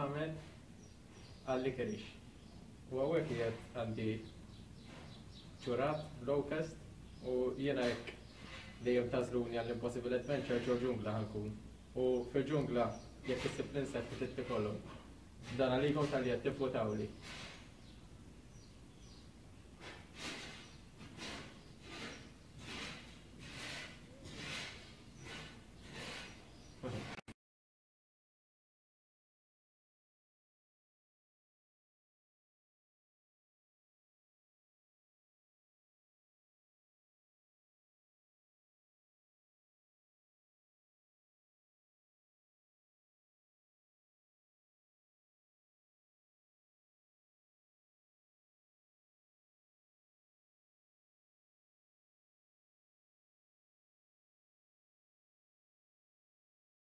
nagħmel għalli kerix. U għawek jgħet għandi ċurat, locust u jena jek dejjem tażluni għall-Impossible Adventure ġo ġungla ħankun. U fil-ġungla jekk issib l-inset li tittikolhom. Dan għalikom tal-jett tifutawli.